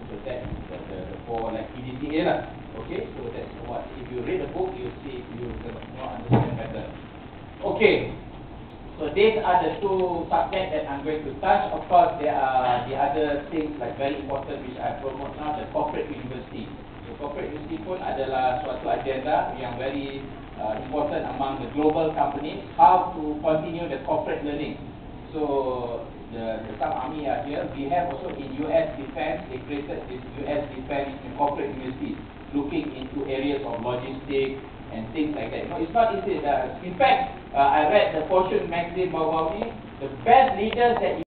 So that is the four like PDCA lah. Okay, so that's what, if you read the book, you see, you can understand better. Okay, so these are the two subjects that I'm going to touch. Of course, there are the other things like very important which I promote now, the corporate university. So corporate university pun adalah suatu agenda yang very important among the global companies, how to continue the corporate learning. So the some army are here. We have also in US Defense, they created this US Defense corporate university, looking into areas of logistics and things like that. No, it's not easy. In fact, I read the Fortune magazine about the best leaders that